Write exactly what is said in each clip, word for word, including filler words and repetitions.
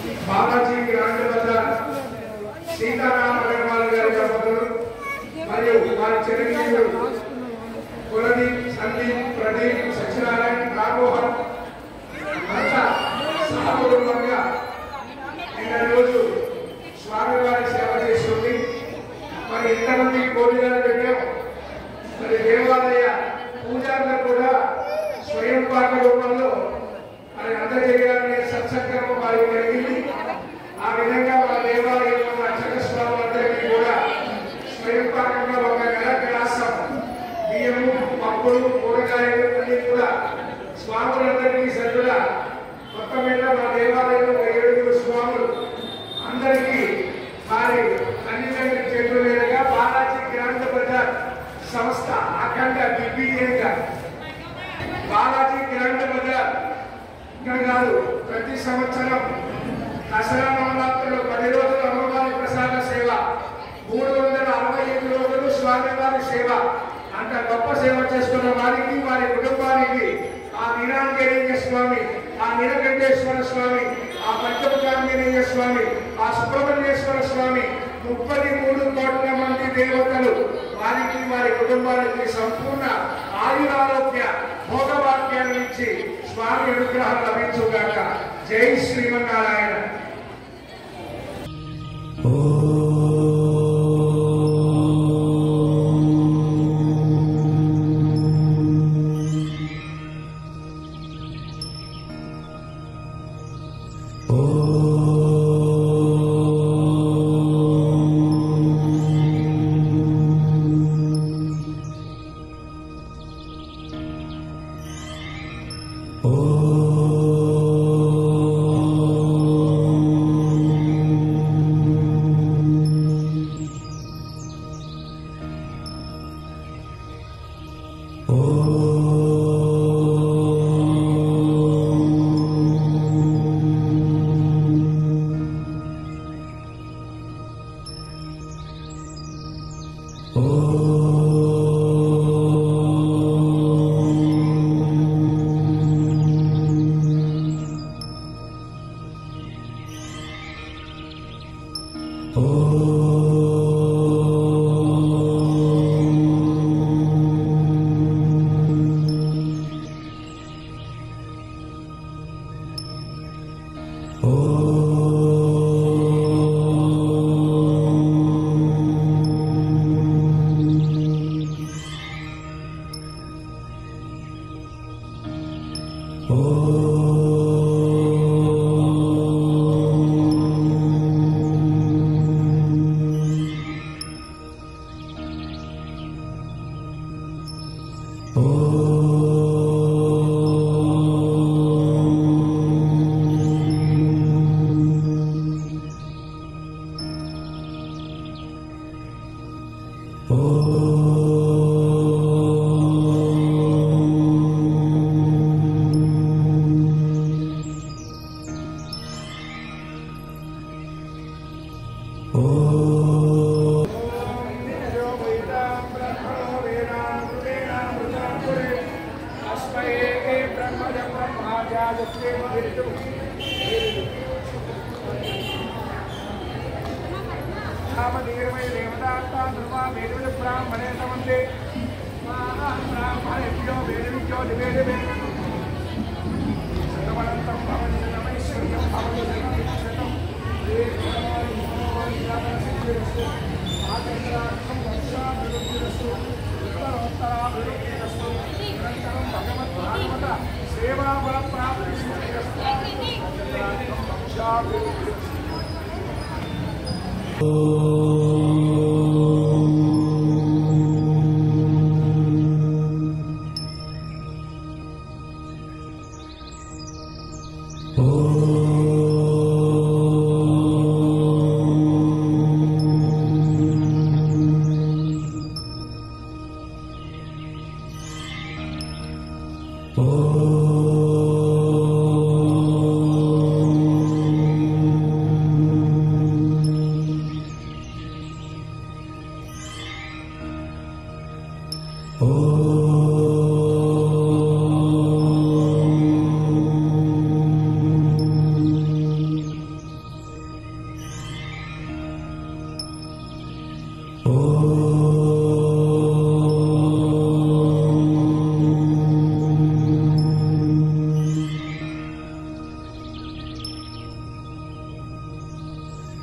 Balaji Grand Bazar Seetharama Agarwal గారి దంపతులు మరియు వారి చిరంజీవులు కులదీప్, సందీప్, ప్రదీప్, సత్యనారాయణ, రాఘోహన్ అంతా సహకుటుంబంగా నిన్న రోజు స్వామివారి సేవ చేస్తుంది. మరి ఇంతమంది భోజనాలు పెట్టాం. మరి దేవాలయ పూజారులు కూడా స్వయం పాక రూపంలో మరి అందరి చేయాలనే సత్సంకల్పం వారికి కలిగింది. ఆ విధంగా మన దేవాలయంలో అర్చక స్వాములందరికీ కూడా స్వయం పాకంగా ఒక నెల గ్లాసం బియ్యము, పప్పులు, కూరగాయలు అన్ని కూడా స్వాములందరికీ సరుకుల మొత్తం మీద మన దేవాలయంలో ఏడుగురు స్వాములు అందరికీ వారి అన్ని చెట్ల మీదుగా బాలాజీ గ్రాండ్ బజార్ సంస్థ అఖండ దిగ్విజయంగా బాలాజీ గ్రాండ్ బజార్ ఇక్కడ కాదు, ప్రతి సంవత్సరం దసరా నవరాత్రులు పది రోజులు అమ్మవారి ప్రసాద సేవ, మూడు వందల అరవై ఐదు రోజులు స్వామివారి సేవ. అంత గొప్ప సేవ చేసుకున్న వారికి, వారి కుటుంబానికి ఆ వీరాంజనేయ స్వామి, ఆ నీలకంఠేశ్వర స్వామి, ఆ పంచముఖాంజనేయ స్వామి, ఆ సుబ్రహ్మణ్యేశ్వర స్వామి, ముప్పై మూడు కోట్ల మంది దేవతలు వారికి, వారి కుటుంబానికి సంపూర్ణ ఆయురారోగ్య భోగవాక్యాన్ని ఇచ్చి స్వామి అనుగ్రహం లభించుగాక. జై శ్రీమన్నారాయణ.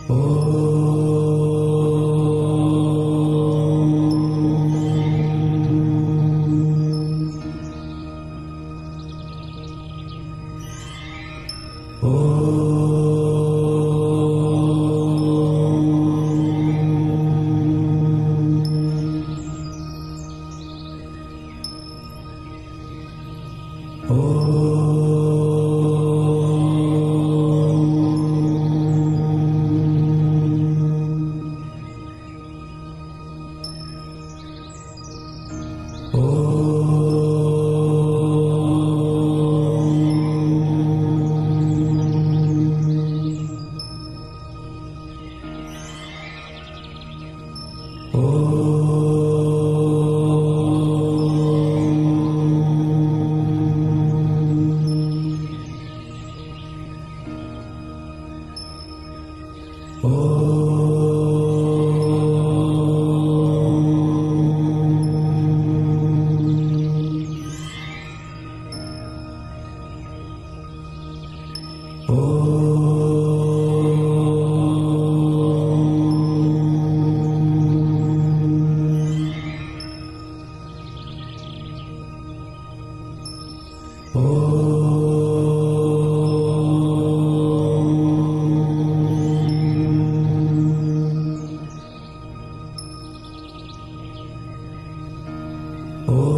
Oh